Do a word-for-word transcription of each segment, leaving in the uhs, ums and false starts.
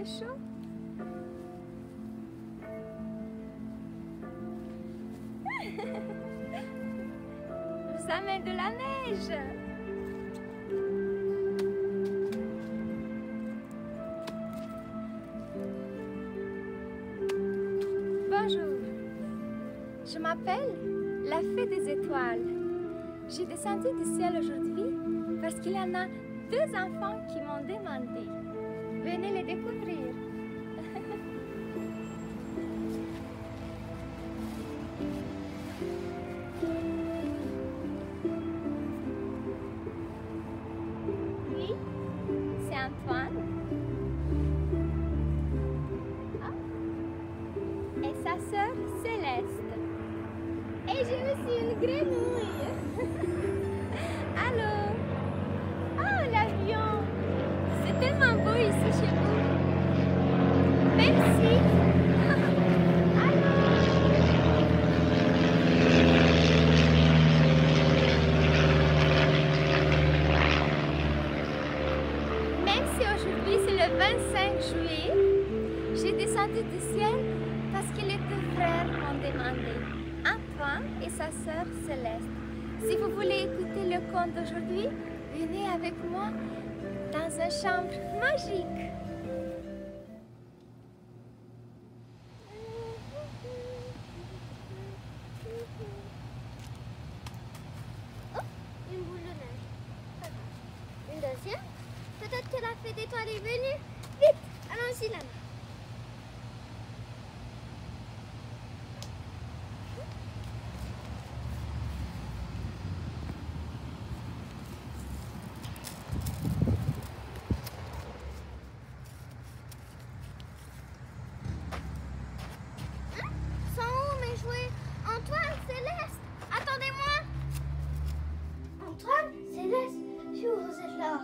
très chaud. Je vous amène de la neige. Bonjour, je m'appelle la Fée des Étoiles. J'ai descendu du ciel aujourd'hui parce qu'il y en a deux enfants qui m'ont demandé. Venez les découvrir. Lui, c'est Antoine. Ah. Et sa sœur Céleste. Et j'ai aussi une grenouille. Allô? Oh, l'avion! C'est tellement beau ici chez vous. Merci. Allô? Même si aujourd'hui c'est le vingt-cinq juillet, j'ai descendu du ciel parce que les deux frères m'ont demandé, Antoine et sa sœur Céleste. Si vous voulez écouter le conte d'aujourd'hui, venez avec moi dans une chambre magique. Oh, une boule de neige. Pas grave. Une deuxième. Peut-être que la Fée d'étoiles est venue. Vite, allons-y là. Antoine, Céleste, attendez-moi! Antoine, Céleste, si vous êtes là.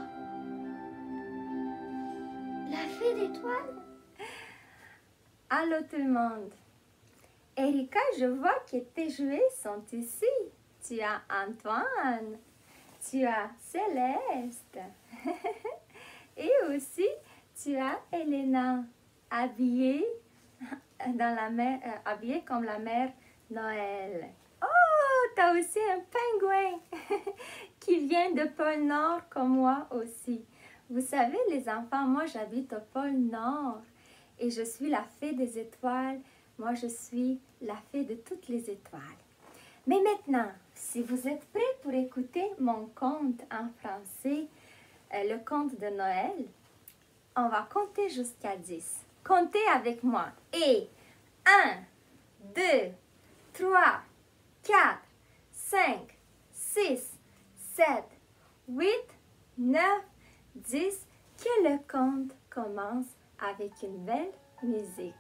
La Fée d'étoiles? Allô tout le monde. Erika, je vois que tes jouets sont ici. Tu as Antoine, tu as Céleste et aussi tu as Elena, habillée, dans la mer, euh, habillée comme la mère Noël. Oh, tu as aussi un pingouin qui vient de pôle Nord comme moi aussi. Vous savez les enfants, moi j'habite au pôle Nord et je suis la Fée des étoiles. Moi je suis la Fée de toutes les étoiles. Mais maintenant, si vous êtes prêts pour écouter mon conte en français, euh, le conte de Noël, on va compter jusqu'à dix. Comptez avec moi. Et un, deux, trois, quatre, cinq, six, sept, huit, neuf, dix. Que le conte commence avec une belle musique.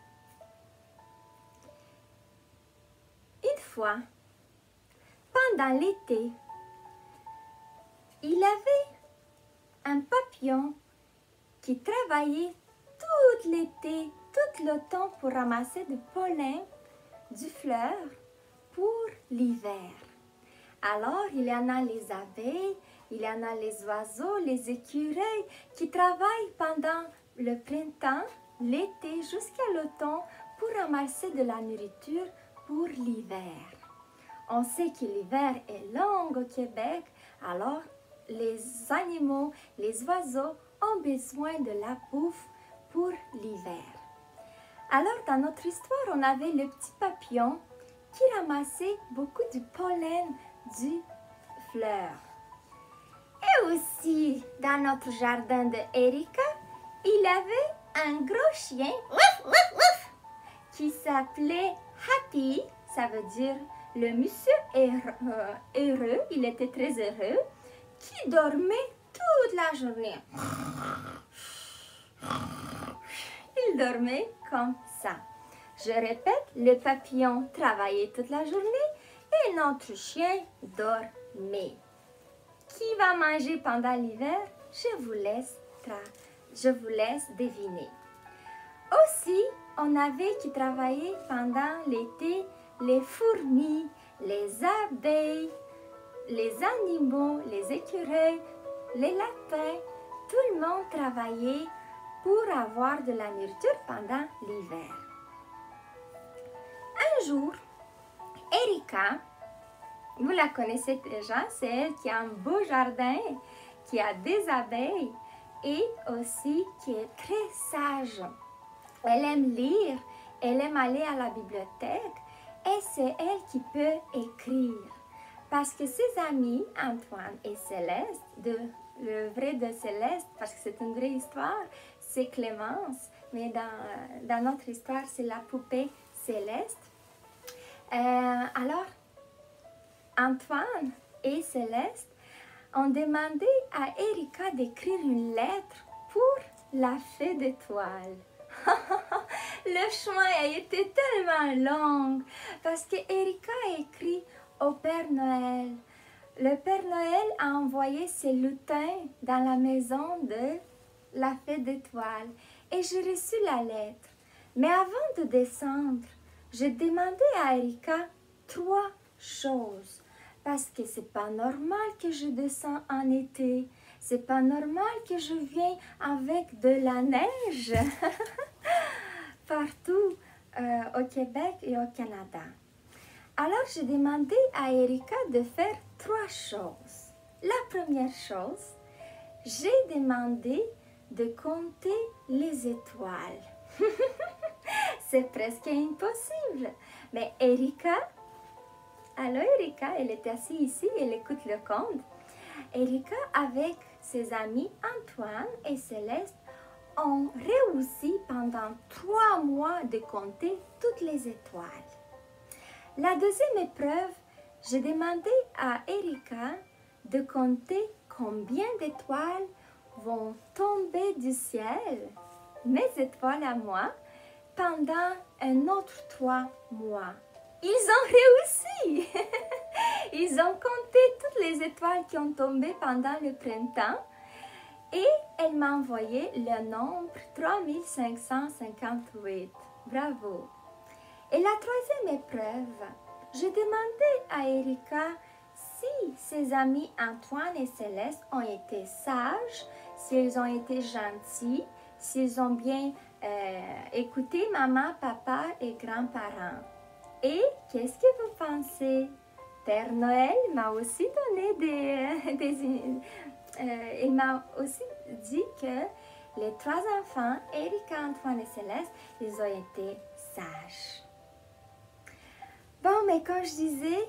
Une fois, pendant l'été, il y avait un papillon qui travaillait tout l'été, tout le temps pour ramasser du pollen, du fleur pour l'hiver. Alors, il y en a les abeilles, il y en a les oiseaux, les écureuils qui travaillent pendant le printemps, l'été jusqu'à l'automne pour ramasser de la nourriture pour l'hiver. On sait que l'hiver est long au Québec, alors les animaux, les oiseaux ont besoin de la bouffe pour l'hiver. Alors, dans notre histoire, on avait le petit papillon qui ramassait beaucoup du pollen du fleur. Et aussi, dans notre jardin de Erika, il y avait un gros chien ouf, ouf, ouf, qui s'appelait Happy, ça veut dire le monsieur heureux, heureux, il était très heureux, qui dormait toute la journée. Il dormait comme ça. Je répète, le papillon travaillait toute la journée et notre chien dormait. Qui va manger pendant l'hiver? Je vous laisse, je vous laisse deviner. Aussi, on avait qui travaillait pendant l'été les fourmis, les abeilles, les animaux, les écureuils, les lapins. Tout le monde travaillait pour avoir de la nourriture pendant l'hiver. Un jour, Erika, vous la connaissez déjà, c'est elle qui a un beau jardin, qui a des abeilles et aussi qui est très sage. Elle aime lire, elle aime aller à la bibliothèque et c'est elle qui peut écrire. Parce que ses amis, Antoine et Céleste, de, le vrai de Céleste, parce que c'est une vraie histoire, c'est Clémence, mais dans, dans notre histoire, c'est la poupée Céleste. Euh, alors, Antoine et Céleste ont demandé à Erika d'écrire une lettre pour la fée d'étoiles. Le chemin a été tellement long parce que Erika a écrit au Père Noël. Le Père Noël a envoyé ses lutins dans la maison de la fée d'étoiles et j'ai reçu la lettre. Mais avant de descendre, j'ai demandé à Erika trois choses. Parce que c'est pas normal que je descends en été. C'est pas normal que je viens avec de la neige partout euh, au Québec et au Canada. Alors, j'ai demandé à Erika de faire trois choses. La première chose, j'ai demandé de compter les étoiles. C'est presque impossible. Mais Erika, alors Erika, elle est assise ici, elle écoute le conte. Erika, avec ses amis Antoine et Céleste, ont réussi pendant trois mois de compter toutes les étoiles. La deuxième épreuve, j'ai demandé à Erika de compter combien d'étoiles vont tomber du ciel, mes étoiles à moi, pendant un autre trois mois. Ils ont réussi! Ils ont compté toutes les étoiles qui ont tombé pendant le printemps et elle m'a envoyé le nombre trois mille cinq cent cinquante-huit. Bravo! Et la troisième épreuve, j'ai demandé à Erika si ses amis Antoine et Céleste ont été sages, s'ils ont été gentils, s'ils ont bien euh, écouté maman, papa et grands-parents. Et qu'est-ce que vous pensez? Père Noël m'a aussi donné des... des euh, il m'a aussi dit que les trois enfants, Erika, Antoine et Céleste, ils ont été sages. Bon, mais comme je disais,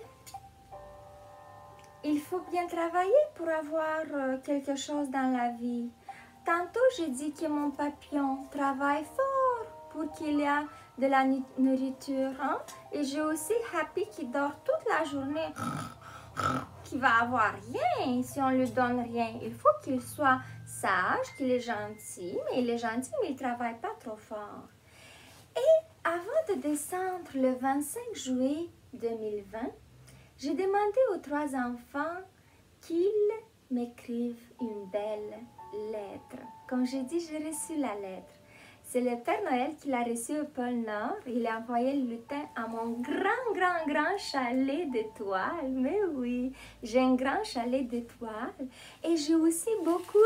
il faut bien travailler pour avoir euh, quelque chose dans la vie. Tantôt, j'ai dit que mon papillon travaille fort pour qu'il y ait de la nourriture. Hein? Et j'ai aussi Happy qui dort toute la journée, qui va avoir rien si on lui donne rien. Il faut qu'il soit sage, qu'il est gentil, mais il est gentil, mais il ne travaille pas trop fort. Et avant de descendre le vingt-cinq juillet deux mille vingt, j'ai demandé aux trois enfants qu'ils m'écrivent une belle lettre. Comme j'ai dit, j'ai reçu la lettre. C'est le Père Noël qui l'a reçu au pôle Nord. Il a envoyé le lutin à mon grand, grand, grand chalet d'étoiles. Mais oui, j'ai un grand chalet d'étoiles. Et j'ai aussi beaucoup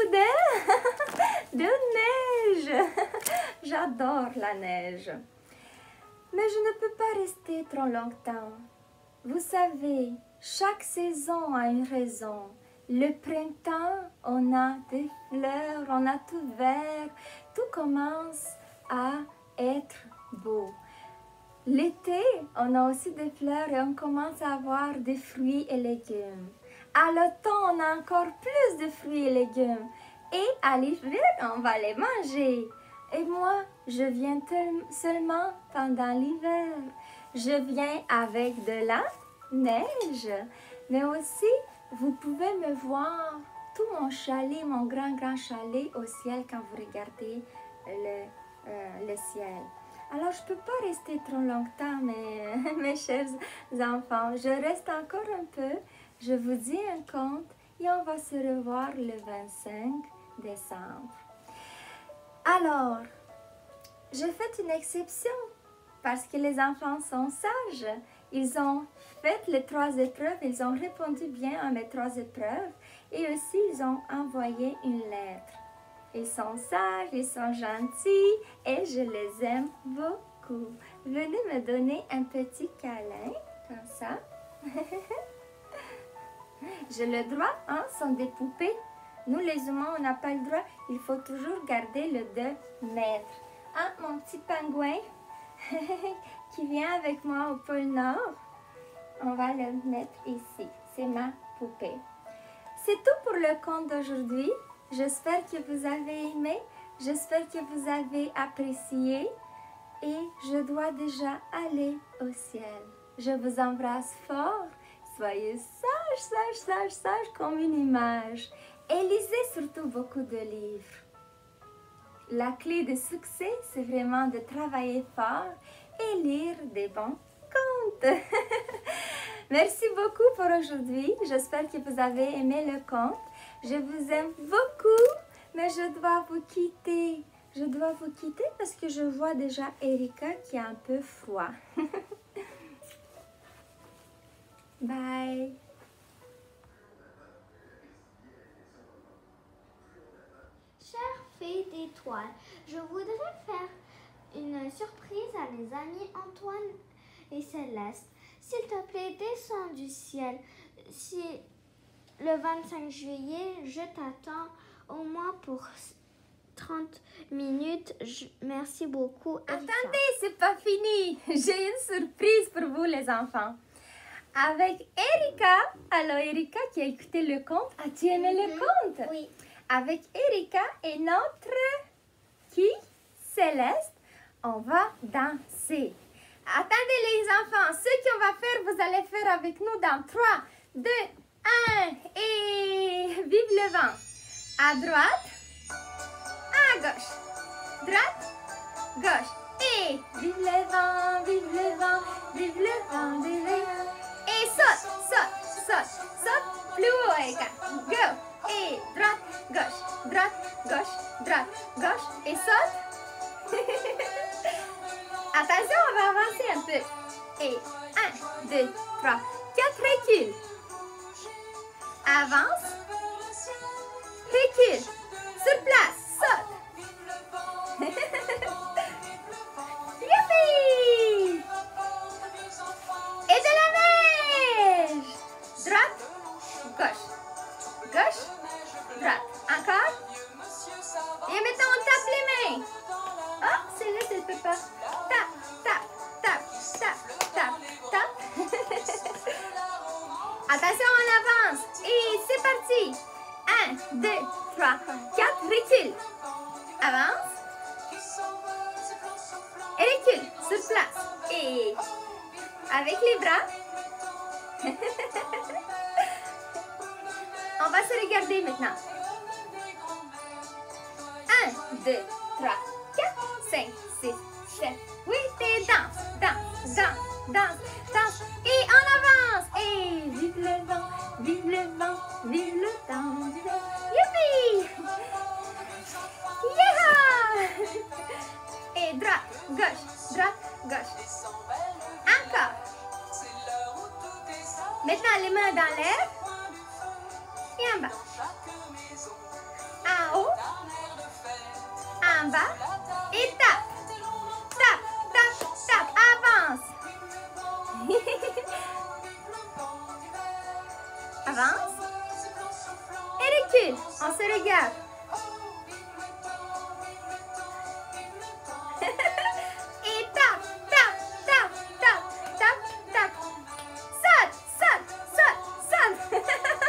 de, de neige. J'adore la neige. Mais je ne peux pas rester trop longtemps. Vous savez, chaque saison a une raison. Le printemps, on a des fleurs, on a tout vert, tout commence à être beau. L'été, on a aussi des fleurs et on commence à avoir des fruits et légumes. À l'automne, on a encore plus de fruits et légumes. Et à l'hiver, on va les manger. Et moi, je viens seulement pendant l'hiver. Je viens avec de la neige, mais aussi, vous pouvez me voir, tout mon chalet, mon grand, grand chalet au ciel quand vous regardez le, euh, le ciel. Alors, je ne peux pas rester trop longtemps, mes, mes chers enfants. Je reste encore un peu. Je vous dis un conte et on va se revoir le vingt-cinq décembre. Alors, j'ai fait une exception parce que les enfants sont sages. Ils ont fait les trois épreuves, ils ont répondu bien à mes trois épreuves et aussi ils ont envoyé une lettre. Ils sont sages, ils sont gentils et je les aime beaucoup. Venez me donner un petit câlin, comme ça. J'ai le droit, hein, sont des poupées. Nous, les humains, on n'a pas le droit. Il faut toujours garder le deux mètres. Ah, mon petit pingouin qui vient avec moi au pôle Nord. On va le mettre ici. C'est ma poupée. C'est tout pour le conte d'aujourd'hui. J'espère que vous avez aimé. J'espère que vous avez apprécié. Et je dois déjà aller au ciel. Je vous embrasse fort. Soyez sages, sages, sages, sages comme une image. Et lisez surtout beaucoup de livres. La clé de succès, c'est vraiment de travailler fort et lire des bons contes. Merci beaucoup pour aujourd'hui. J'espère que vous avez aimé le conte. Je vous aime beaucoup, mais je dois vous quitter. Je dois vous quitter parce que je vois déjà Erika qui a un peu froid. Bye. Chère fée d'étoiles, je voudrais faire une surprise à mes amis Antoine et Céleste. S'il te plaît, descends du ciel. Si le vingt-cinq juillet, je t'attends au moins pour trente minutes. Je... Merci beaucoup, Erika. Attendez, c'est pas fini. J'ai une surprise pour vous, les enfants. Avec Erika. Alors, Erika qui a écouté le conte. As-tu aimé mm-hmm. le conte? Oui. Avec Erika et notre qui? Céleste, on va danser. Attendez les enfants, ce qu'on va faire, vous allez faire avec nous dans trois, deux, un et vive le vent. À droite, à gauche, droite, gauche et vive le vent, vive le vent, vive le vent, vive le vent. Et saute, saute, saute, saute, plus haut Erika, go. Et droite, gauche, droite, gauche, droite, gauche et saute. Attention, on va avancer un peu. Et un, deux, trois, quatre, recule. Avance. Recule. Sur place, saute. Youpi! Et de la neige. Droite, gauche, gauche, droite. Encore. Et maintenant, on tape les mains. Oh, celle-là, elle ne peut pas. Tap, tap, tap, tap, tap, tap. Attention, on avance. Et c'est parti. Un, deux, trois, quatre, recule. Avance. Et recule, sur place. Et avec les bras. On va se regarder maintenant. Un, deux, trois, quatre, cinq, six, sept, huit et danse, danse, danse, danse, danse. Et on avance. Et vive le vent, vive le vent, vive le temps. Youpi! Yeah! Et droite, gauche, droite, gauche. Encore. Maintenant, les mains dans l'air. Et en bas. En haut. En bas. Et tape. Tape, tape, tape. Avance. Avance. Et recule. On se regarde. Et tape, tape, tape, tape, tape, tape. Saute, saute, saute, saute.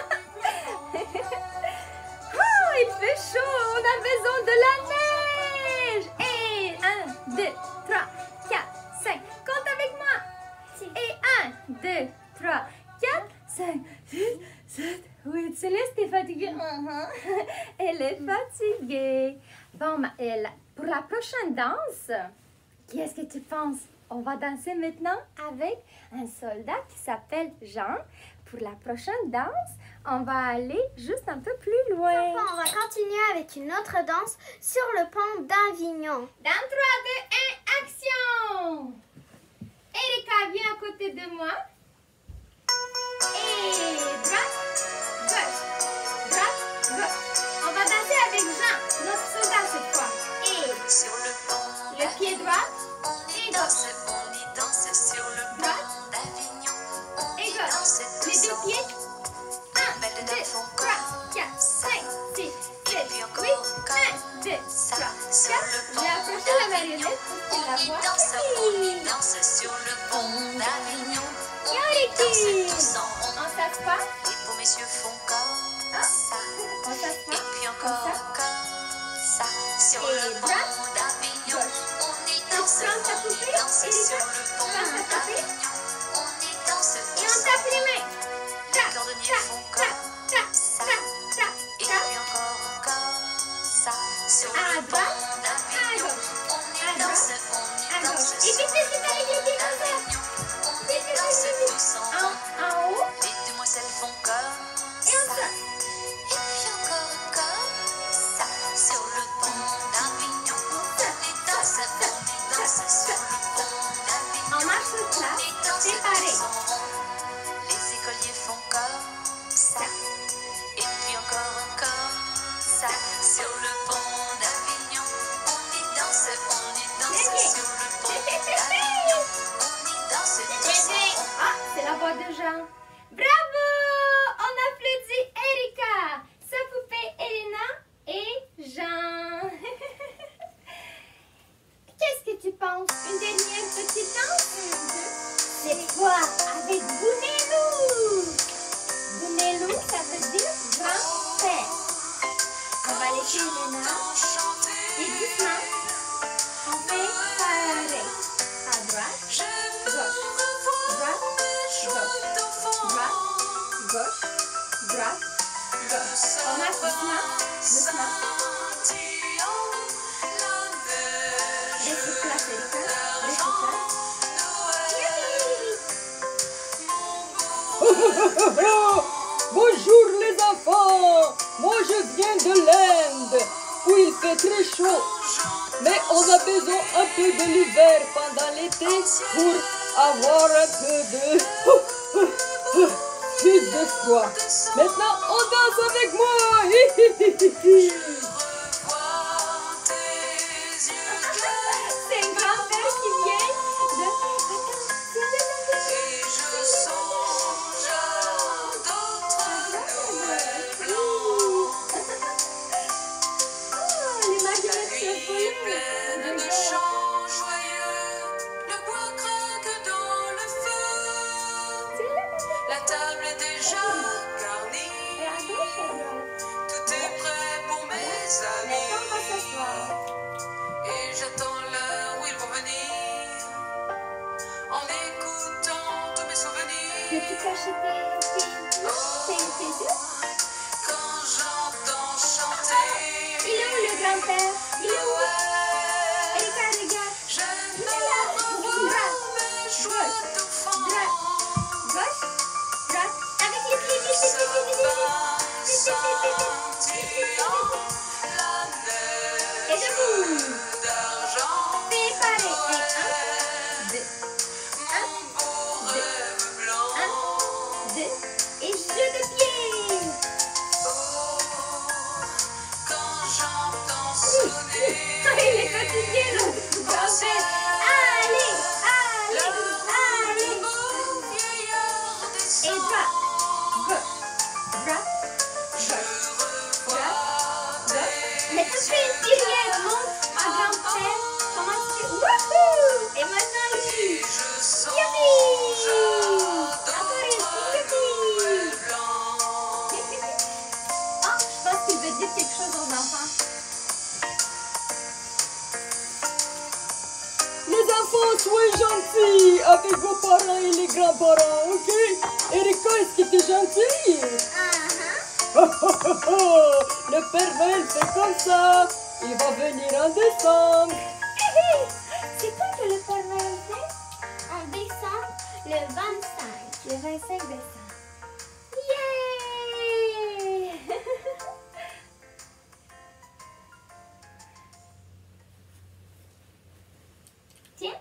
Oh, il fait chaud. On a besoin de la neige. Et un, deux, trois, quatre, cinq. Compte avec moi. Et un, deux, trois, quatre, cinq, six, sept, huit. Céleste est fatiguée. Uh-huh. Elle est fatiguée. Bon, ma, elle, pour la prochaine danse, qu'est-ce que tu penses? On va danser maintenant avec un soldat qui s'appelle Jean. Pour la prochaine danse, on va aller juste un peu plus loin. Enfin, on va continuer avec une autre danse sur le pont d'Avignon. Dans trois, deux, un, action! Erika, viens à côté de moi. Et droite, gauche, droite, gauche. On va danser avec Jean, notre Et droite. On y Et danse, gauche. on y danse sur le Droite. pont d'Avignon. On Et y gauche. danse Les tous deux en pieds. un, belles deux, dames font trois, corps. quatre, cinq, six, sept, puis huit, encore, un, deux, ça, trois, sur quatre. le pont J'ai approché la marionnette pour qu'il On la y voie. danse, on y Oui. danse sur le pont d'Avignon. On Yo, y les danse filles. tous en rond. On s'assoit. Les beaux messieurs font comme Ah. ça. On s'assoit. Et puis Comme encore ça. comme ça. Sur Et le pont droite. d'Avignon. Gauche. On y Tu danse, prends ta on y poupée, danse Erika. sur le pont Prends ta poupée. d'Avignon. On y danse Et tous on en tape les rond. mains. Les Tape, cordonniers tape, font tape, comme tape, ça. tape, tape, Et tape. puis encore comme ça. Sur À le droite, pont à d'Avignon. gauche. On À y danse, droite, on à y danse gauche. Et sur vite, le vite, vite, avec les pont pieds comme ça. d'Avignon. On y Vite, vite, danse vite, vite. tous en En, rond. en haut. Les demoiselles font comme Et on ça. saute. Et puis encore comme ça. Sur le pont d'Avignon. On y danse, on y danse sur le pont d'Avignon. On marche sur place. On y danse C'est pareil. tous en rond. Les écoliers font comme ça. Et puis encore comme ça. Sur le pont d'Avignon. On y danse, on y danse Bien, bien. sur le pont d'Avignon. On y danse tous en rond. Ah, c'est la voix de Jean. Bravo! On applaudit Erika, sa poupée Elena et Jean. Qu'est-ce que tu penses? Une dernière petite danse? Cette fois avec Bounelou. Bounelou, ça veut dire grand-père. On va laisser Elena. Et doucement, on fait pareil. À droite, gauche, droite, gauche, droite, gauche, droite, gauche. On marche doucement, doucement. Reste sur place, Erika. Reste sur place. Bonjour les enfants, moi je viens de l'Inde où il fait très chaud, mais on a besoin un peu de l'hiver pendant l'été pour avoir un peu de plus de froid. Maintenant on danse avec moi. C'est un grand-père qui vient de... Et je songe à d'autres nœuds blancs. Ah, les marionnettes Nuit se volent. pleine de chants joyeux, le bois craque dans le feu. La table est déjà Et garnie, à gauche, à droite. tout est prêt pour mes Maintenant, on va amis. s'asseoir. Et j'attends l'heure où ils vont venir, en écoutant tous mes souvenirs. Peux-tu cacher tes, tes, tes, tes yeux? Quand j'entends chanter, Il est où le grand-père? Il est où? Noël, Erika, regarde. je Il ne est là. revois Droite, mes joies d'enfant. gauche, droite. Avec les pieds, vite, vite, vite, vite, vite, vite. Et debout. Fais pareil. Et un, deux, un, deux. Et jeu de pied. Il est fatigué, le grand-père. Allez, allez, allez. Et droite, gauche, droite, gauche, droite, gauche. Mais tu fais une pirouette, montre à grand-père comment tu fais. Wouhou! Et maintenant, lui. Youpi! Encore une, youpi! Ah, je pense qu'il veut dire quelque chose aux enfants. Les enfants, soyez gentils avec vos parents et les grands-parents, ok? Erika, est-ce que t'es gentille? Uh-huh. Le Père Noël fait comme ça. Il va venir en décembre. Hé, hé! C'est quoi que le Père Noël fait? En décembre, le vingt-cinq. Le vingt-cinq décembre. Yeah! Tiens.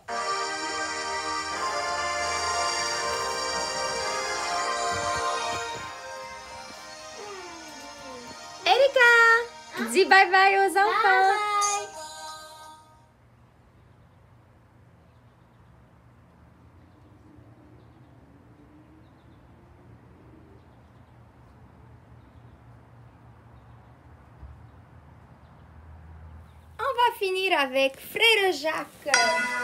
Erika, dis bye bye aux enfants. Bye bye. finir avec Frère Jacques.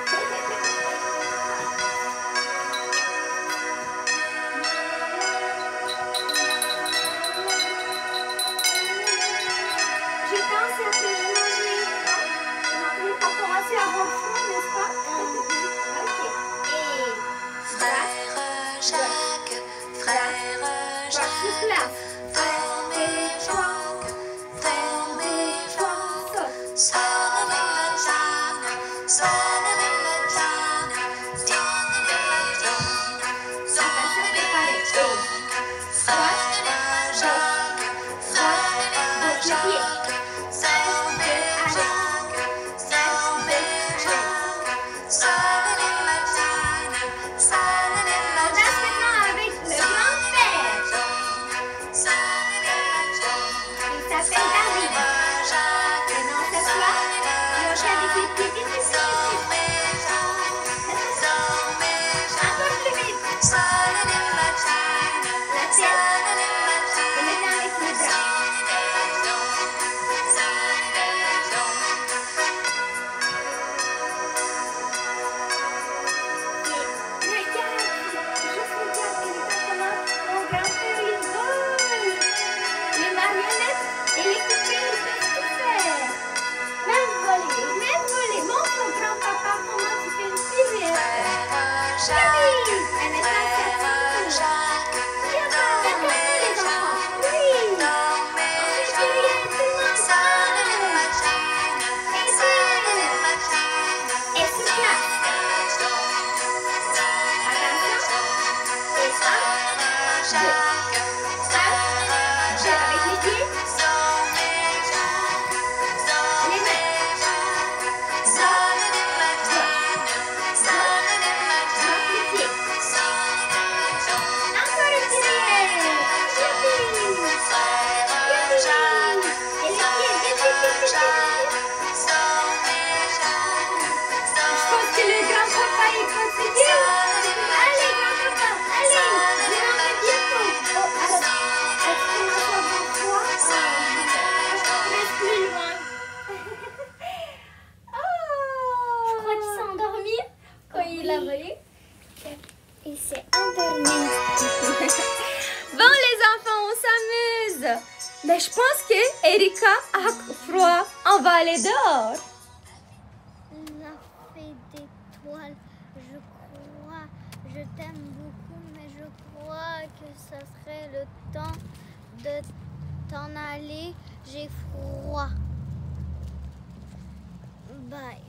Je pense à que je mangeais. On ne pouvait pas commencer avant le fond, n'est-ce pas? Ok. Et Frère Jacques, frère Jacques, sur place. fermez Jacques, fermez Jacques, sonne les matanes, sonne les matanes, dîne les dînes, sonne les dînes, frère Jacques, frère Jacques, fermez Jacques, fermez Jacques, sonne les matanes, sonne les On danse maintenant avec le grand-père. Il s'appelle David. Maintenant, on s'assoit et on fait avec les pieds. Vite, vite, vite, vite. Encore plus vite. La tête. Et maintenant avec les bras. Regarde, juste regarde, Erika, comment mon grand-père il vole. Les marionnettes et les poupées, ils peuvent tout faire. Même voler, même voler. Montre au grand-papa comment tu fais une pirouette. Oui, et maintenant c'est à ton tour. Viens voir, regardez les enfants. Oui, on fait pirouette, tout le monde. Et deux. Et sur place. Attention. Et un, deux. Un, deux. Avec les pieds. Les mains. Drop les pieds. Encore une pirouette. Youpi. Youpi. Et les pieds. Vite, vite, vite, vite, vite. Je pense que le grand-papa il continue. Allez, grand-papa, allez. Je rentre bientôt. Oh, alors, est-ce qu'on a encore trois? On reste plus loin. Oh. Je crois qu'il s'est endormi quand il a volé. Il s'est endormi. Bon, les enfants, on s'amuse. Mais je pense que Erika a froid. On va aller dehors. La fée d'étoiles, je crois, je t'aime beaucoup, mais je crois que ce serait le temps de t'en aller. J'ai froid. Bye.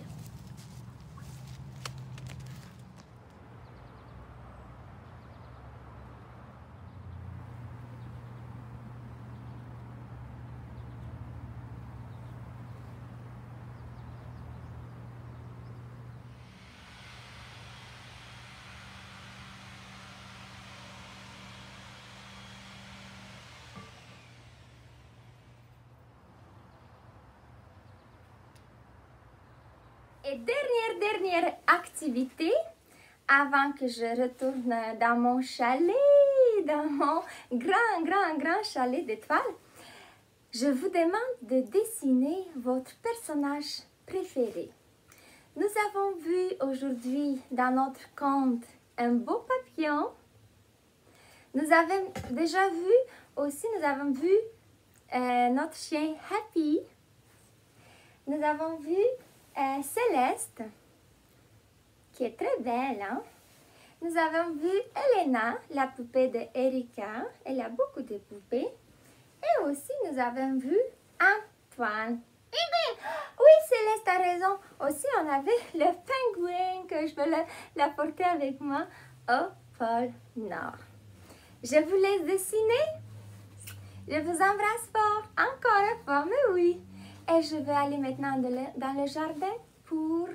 Et dernière, dernière activité, avant que je retourne dans mon chalet, dans mon grand, grand, grand chalet d'étoiles, je vous demande de dessiner votre personnage préféré. Nous avons vu aujourd'hui dans notre conte un beau papillon. Nous avons déjà vu aussi, nous avons vu euh, notre chien Happy. Nous avons vu euh, Céleste, qui est très belle. Hein? Nous avons vu Elena, la poupée de Erika. Elle a beaucoup de poupées. Et aussi, nous avons vu Antoine. Oui, Céleste a raison. Aussi, on avait le pingouin que je vais l'apporter avec moi au pôle Nord. Je vous laisse dessiner. Je vous embrasse fort. Encore une fois, mais oui. Et je vais aller maintenant dans le jardin pour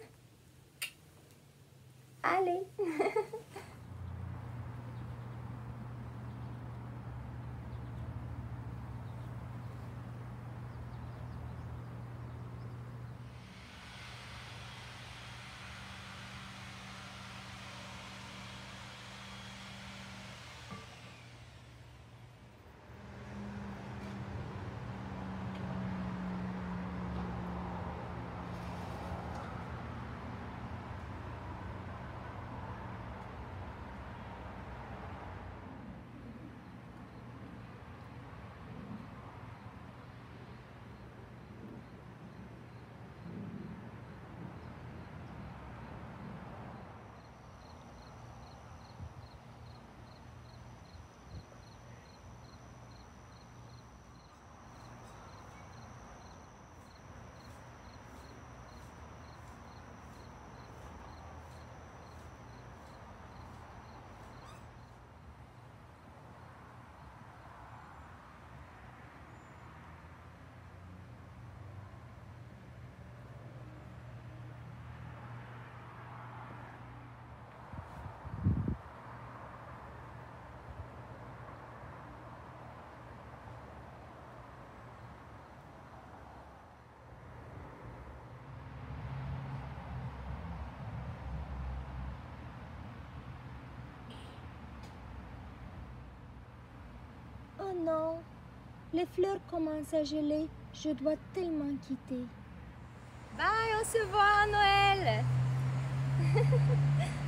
aller. Oh non, les fleurs commencent à geler. Je dois tellement quitter. Bye, on se voit à Noël.